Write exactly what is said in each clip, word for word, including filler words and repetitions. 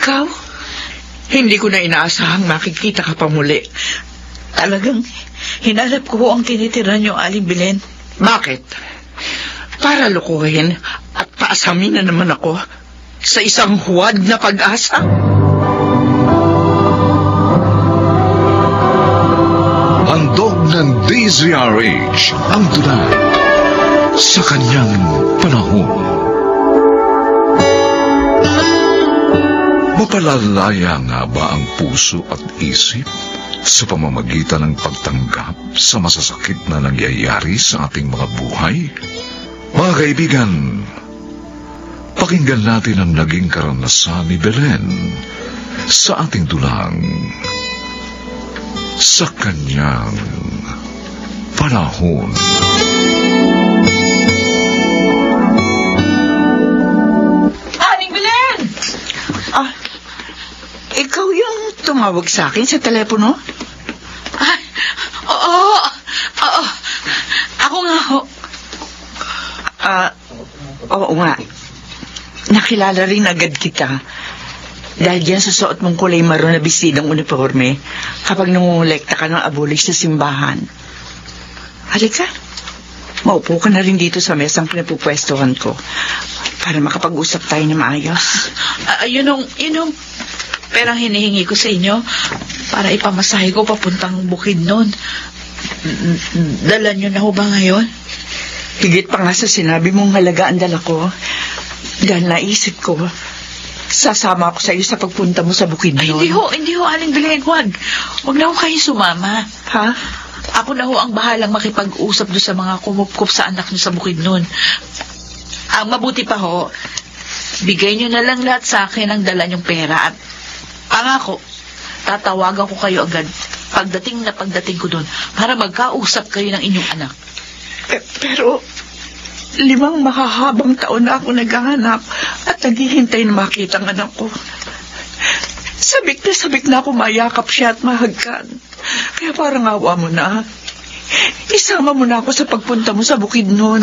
Ikaw? Hindi ko na inaasahang makikita ka pa muli. Talagang hinalap ko ang tinitira niyo, Aling Belen. Bakit? Para lukuhin at paasamin na naman ako sa isang huwad na pag-asa? Handog ng D Z R H ang tunay sa kanyang panahon. Mapalalaya nga ba ang puso at isip sa pamamagitan ng pagtanggap sa masasakit na nangyayari sa ating mga buhay? Mga kaibigan, pakinggan natin ang naging karanasan ni Belen sa ating dulang sa kanyang panahon. Aling Belen! Ah, ikaw yung tumawag sa akin sa telepono? Ah, oo, oo. Ako nga ho. Ah, oo nga. Nakilala rin agad kita. Dahil diyan sa suot mong kulay maroon na bisidang uniforme kapag nangungulekta ka ng abulig sa simbahan. Halika, maupo ka na rin dito sa mesang pinapupwestuhan ko para makapag-usap tayo na maayos. Uh, yun yung, yun yung perang hinihingi ko sa inyo para ipamasahe ko papuntang bukid nun. Dala nyo na ho ba ngayon? Higit pa nga sa sinabi mong halaga ang dala ko. Dahil naisip ko, sasama ako sa iyo sa pagpunta mo sa bukid nun. Ay, hindi ho, hindi ho, Aling Belen, huwag. Huwag na ho kayo sumama. Ha? Ako na ho ang bahalang makipag-usap doon sa mga kumupkup sa anak niyo sa bukid nun. Ang mabuti pa ho, bigay niyo na lang lahat sa akin ang dala niyong pera at pangako, tatawagan ko kayo agad pagdating na pagdating ko doon para magkausap kayo ng inyong anak. Eh, pero limang mahahabang taon na ako naghahanap at naghihintay na makita ang anak ko. Sabik na sabik na ako mayakap siya at mahagkan. Kaya parang awa mo na. Isama mo na ako sa pagpunta mo sa bukid nun.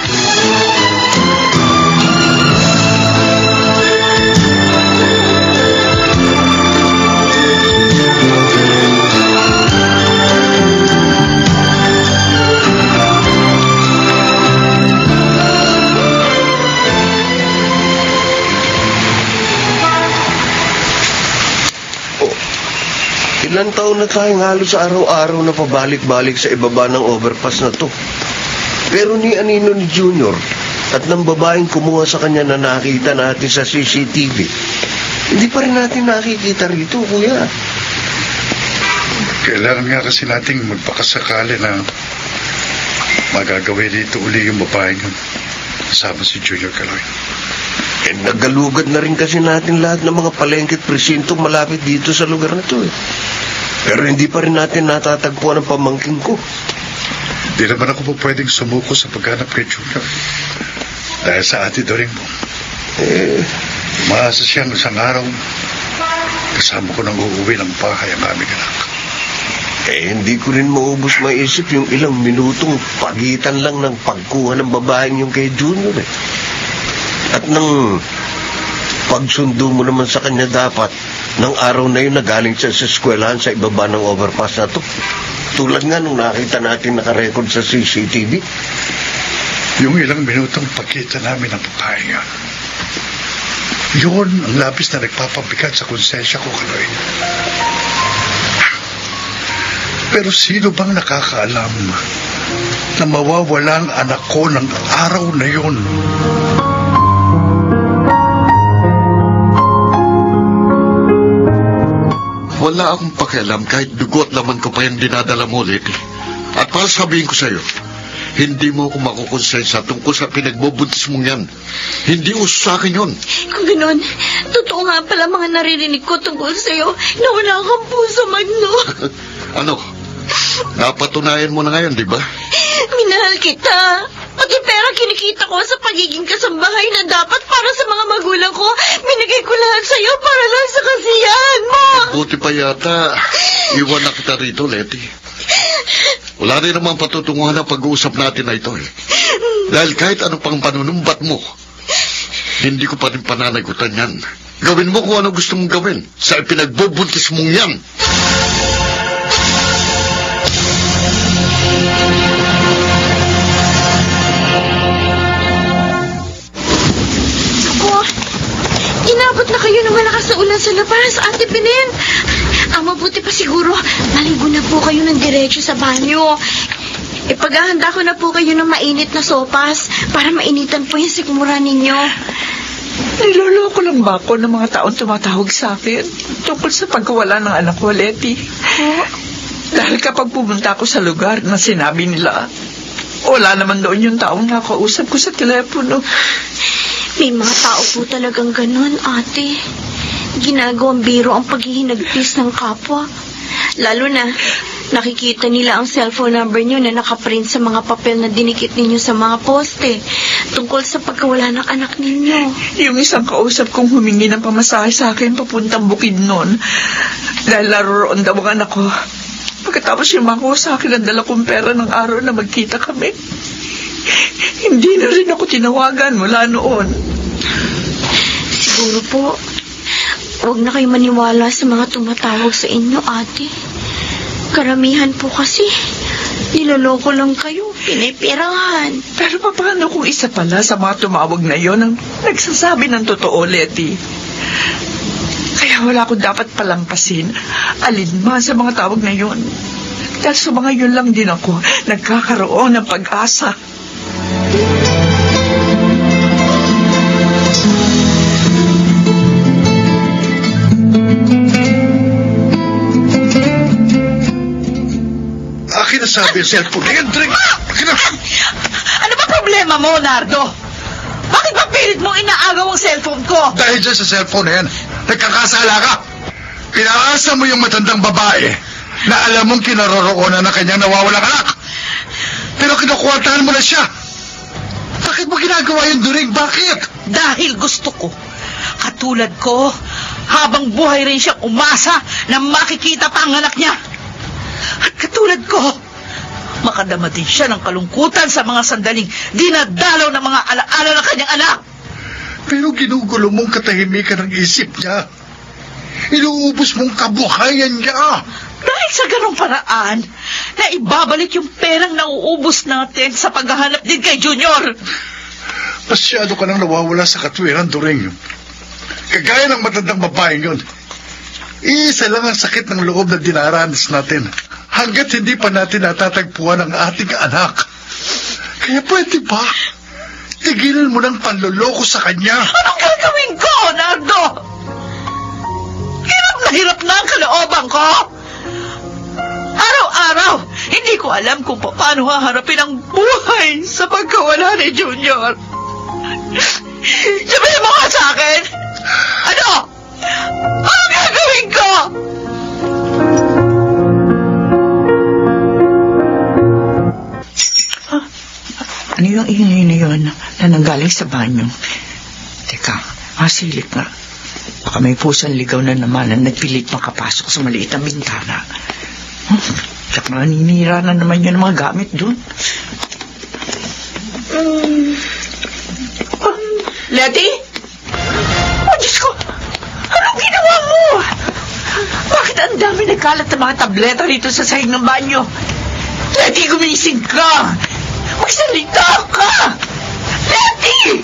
Ilang taon na tayong halos araw-araw na pabalik-balik sa ibaba ng overpass na to. Pero ni Anino ni Junior at ng babaeng kumuha sa kanya na nakita natin sa C C T V, hindi pa rin natin nakikita rito, kuya. Kailangan nga kasi nating magpakasakali na magagawin dito uli yung babaeng yun kasama si Junior Kaloy. Eh, nagalugad na rin kasi natin lahat ng mga palengke at presinto malapit dito sa lugar na to eh. Pero hindi pa rin natin natatagpuan ang pamangkin ko. Di naman ako po pwedeng sumuko sa paghanap kay Junior. Dahil sa ati Doring mo. Eh, maasa siyang isang araw kasama ko nang uuwi ng bahay ang aming anak. Eh, hindi ko rin maubos maisip yung ilang minutong pagitan lang ng pagkuha ng babaeng yung kay Junior eh. At nang pagsundo mo naman sa kanya dapat ng araw na yun na galing siya sa eskwelahan sa ibaba ng overpass na to. Tulad nga nung nakita natin nakarecord sa C C T V. Yung ilang minutong pagkita namin ng babae nga, yun ang labis na nagpapabigat sa konsensya ko, Kaloy. Pero sino bang nakakaalam na mawawala ang anak ko ng araw na yun? Wala akong pakialam kahit dugot laman ko pa yung dinadala mo, Lady. At para sabihin ko sa'yo, hindi mo ako makukonsensya tungkol sa pinagbubuntis mong yan. Hindi uso sa akin yun. Kung gano'n, totoo nga pala mga naririnig ko tungkol sa'yo na wala kang puso, Magno. Ano? Napatunayan mo na ngayon, di ba? Minahal kita. Pati pera kinikita ko sa pagiging kasambahay na dapat para sa mga magulang ko. Binigay ko lahat sa'yo para lang sa kasiyahan mo. Buti pa yata. Iwan na kita rito, Letty. Wala rin naman patutunguhan ang pag-uusap natin na ito eh. Dahil kahit ano pang panunumbat mo, hindi ko pa rin pananagutan yan. Gawin mo kung ano gusto mong gawin sa ipinagbubuntis mong yan. Inabot na kayo ng malakas na ulan sa labas, Ate Belen. Ang mabuti pa siguro, maligo na po kayo ng diretso sa banyo. Ipaghahanda ko na po kayo ng mainit na sopas para mainitan po yung sikmura ninyo. Niloloko lang ba ako ng mga taong tumatawag sa akin tungkol sa pagkawala ng anak ko, Letty? Oh? Dahil kapag pumunta ako sa lugar na sinabi nila, wala naman doon yung taong nakausap ko sa telepono. May mga tao po talagang ganun, ate. Ginagawang biro ang paghihinagpis ng kapwa. Lalo na, nakikita nila ang cellphone number nyo na nakaprint sa mga papel na dinikit ninyo sa mga poste tungkol sa pagkawala ng anak ninyo. Yung isang kausap kong humingi ng pamasahe sa akin papuntang bukid noon dahil naroon daw ang anak ko. Pagkatapos yung mako sa akin ang dala kong pera ng araw na magkita kami. Hindi na rin ako tinawagan mula noon. Siguro po, huwag na kayo maniwala sa mga tumatawag sa inyo, ate. Karamihan po kasi, niloloko lang kayo, pinipirahan. Pero paano kung isa pala sa mga tumawag na yon ang nagsasabi ng totoo, Letty? Kaya wala akong dapat palampasin, alinman sa mga tawag na yon. Dahil sa mga yun lang din ako nagkakaroon ng pag-asa. Akin na sabi yung cellphone. Ayan, drink! Ano ba problema mo, Nardo? Bakit ba pilit mo inaagaw ang cellphone ko? Dahil dyan sa cellphone na yan, nagkakasala ka. Pinaasa mo yung matandang babae na alam mong kinaroroonan ng kanyang nawawalang anak. Pero kinukuwartahan mo na siya. Bakit mo ginagawa yung during? Bakit? Dahil gusto ko. Katulad ko, habang buhay rin siyang umasa na makikita pa ang anak niya. At katulad ko, makadama din siya ng kalungkutan sa mga sandaling dinadalaw ng mga alaala ng kanyang anak. Pero ginugulo mong katahimikan ng isip niya. Inuubos mong kabuhayan niya. Dahil sa ganong paraan, na ibabalik yung perang nauubos natin sa paghahanap din kay Junior. Masyado ka nang nawawala sa katwiran, Doring. Kagaya ng matandang babaeng yun. Iisa lang ang sakit ng loob na dinaranas natin hanggat hindi pa natin natatagpuan ang ating anak. Kaya pwede ba? Tigilan mo ng panloloko sa kanya. Anong gagawin ko, Nardo? Hirap na hirap na ang kalooban ko. Araw-araw, hindi ko alam kung paano haharapin ang buhay sa pagkawala ni Junior. Sabihin mo nga sa akin, ano? Ano gagawin ko? Ah, ano yung ingay na yun na nanggaling sa banyo? Teka, masilip nga. Baka may pusang ligaw na naman na nagpilit makapasok sa maliit na bintana. Hmm, tsaka naninira na naman yun ang mga gamit doon. Um, um, Letty? Oh, Diyos ko! Anong ginawa mo? Bakit ang dami nagkalat ng mga tableta rito sa sahig ng banyo? Letty, gumising ka! Magsalita ka! Letty!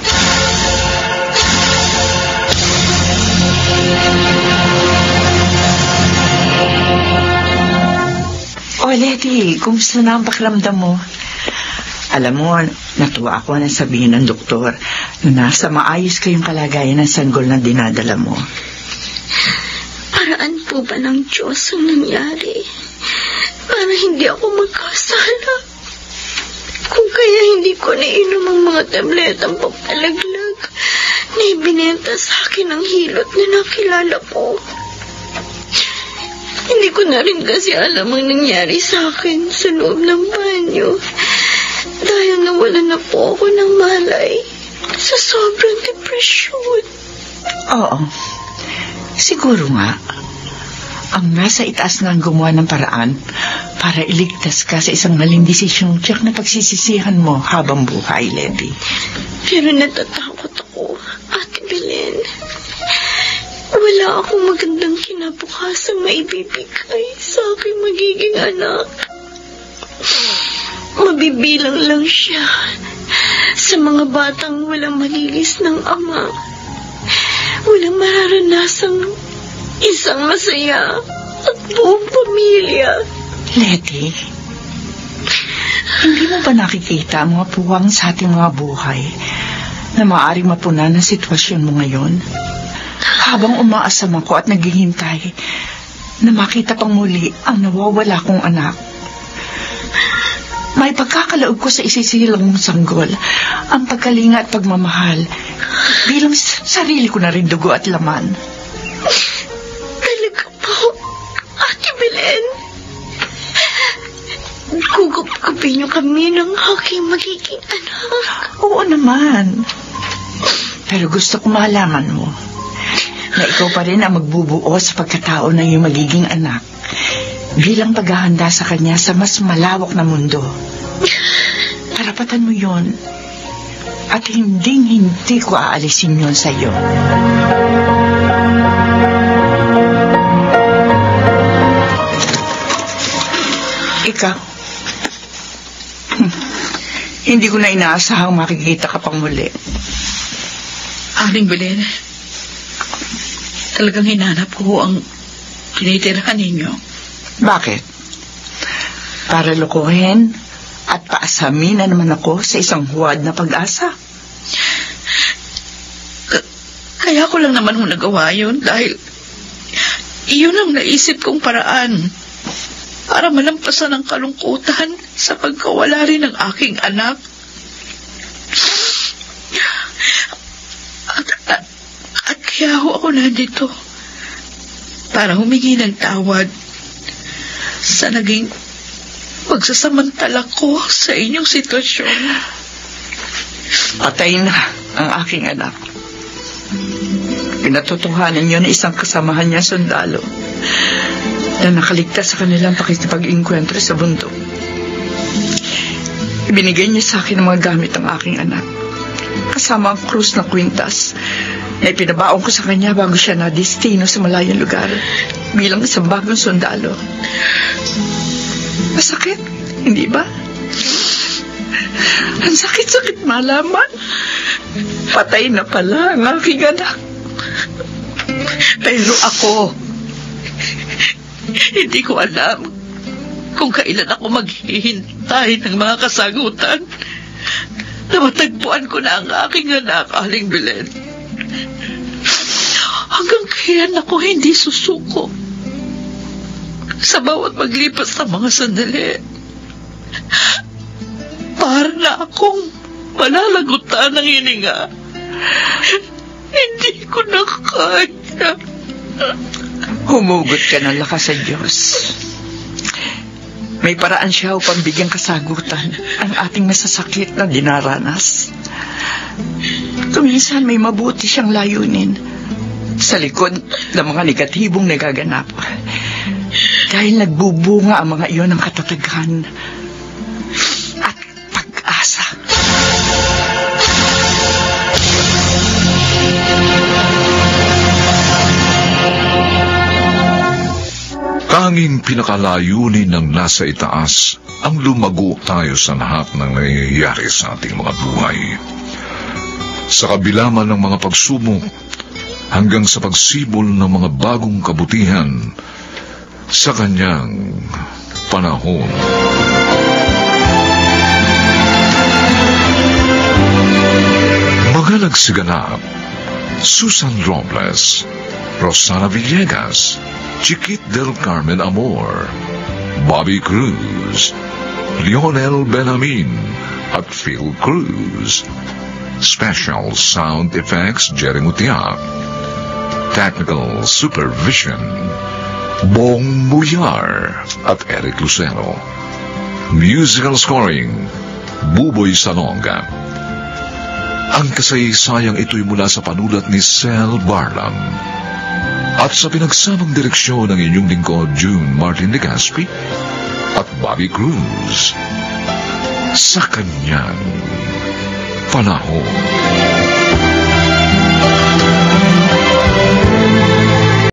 Oh, Letty, kumusta na ang pakiramdam mo? Alam mo, natuwa ako na sabihin ng doktor na nasa maayos kayong kalagayan ng sanggol na dinadala mo. Paraan po ba ng Diyos ang nangyari? Para hindi ako magkasala. Kung kaya hindi ko nainom ang mga tabletang papalaglag na ibinenta sa akin ang hilot na nakilala ko. Hindi ko na rin kasi alam ang nangyari sa akin sa loob ng banyo. Dahil nawalan na po ako ng malay sa sobrang depresyon. Oo. Siguro nga, ang nasa itaas nga ang gumawa ng paraan para iligtas ka sa isang maling desisyong tiyak na pagsisisihan mo habang buhay, Letty. Pero natatakot ako. ako, Ate Belen. Wala akong magandang kinabukasan maibibigay sa aking magiging anak. Mabibilang lang siya sa mga batang walang magigis ng ama. Walang mararanasang isang masaya at buong pamilya. Letty, hindi mo ba nakikita ang mga puwang sa ating mga buhay na maaaring mapunan ang sitwasyon mo ngayon? Habang umaasam ako at naghihintay na makita pang muli ang nawawala kong anak, may pagkakalaog ko sa isisilang mong sanggol ang pagkalinga at pagmamahal bilang sarili ko na rin dugo at laman. Talaga po, Ate Belen? Gugup-gupin niyo kami ng aking magiging anak. Oo naman. Pero gusto ko malaman mo na ikaw pa rin ang magbubuo sa pagkatao ng iyong magiging anak bilang paghahanda sa kanya sa mas malawak na mundo. Karapatan mo yon at hinding-hindi ko aalisin yon sa iyo. Ikaw, hmm, hindi ko na inaasahang makikita ka pang muli. Aling Belen, talagang hinanap ko ang tinitirhan ninyo. Bakit? Para lukuhin at paasamin na naman ako sa isang huwad na pag-asa? K- kaya ko lang naman mo nagawa yun dahil iyon ang naisip kong paraan para malampasan ang kalungkutan sa pagkawala rin ng aking anak. At, at, at kaya ho ako nandito para humingi ng tawad sa naging pagsasamantala ko sa inyong sitwasyon. Patay na ang aking anak. Pinatutuhanan niyo na isang kasamahan niya sundalo na nakaligtas sa kanilang pakikipag-inkwentro sa bundok. Ibinigay niya sa akin ang mga gamit ng aking anak, kasama ang krus na kwintas na ipinabaon ko sa kanya bago siya na destino sa malayong lugar bilang isang bagong sundalo. Masakit, hindi ba? Ang sakit-sakit malaman. Patay na pala ang aking anak. Pero ako, hindi ko alam kung kailan ako maghihintay ng mga kasagutan na matagpuan ko na ang aking anak, Aling Belen. Hanggang kailan ako hindi susuko sa bawat maglipas ng mga sandali para na akong malalagutan ng hininga. Hindi ko na kaya. Humugot ka ng lakas sa Diyos. May paraan siya upang bigyang kasagutan ang ating masasakit na dinaranas. Kuminsan may mabuti siyang layunin sa likod ng mga negatibong nagaganap. Dahil nagbubunga ang mga iyon ng katatagan at pag-asa. Tanging pinakalayunin ng nasa itaas ang lumago tayo sa lahat ng nangyayari sa ating mga buhay. Sa kabila man ng mga pagsubok hanggang sa pagsibol ng mga bagong kabutihan sa kanyang panahon. Mga nagsiganap: Susan Robles, Rosana Villegas, Chiquit del Carmen Amor, Bobby Cruz, Lionel Benjamin at Phil Cruz. Special Sound Effects Jerry Mutiak. Technical Supervision Bong Buyar at Eric Lucero. Musical Scoring Buboy Salonga. Ang kasaysayang ito'y mula sa panulat ni Sel Barlam at sa pinagsamang direksyon ng inyong lingkod June Martin Legaspi at Bobby Cruz sa kanyang panahon.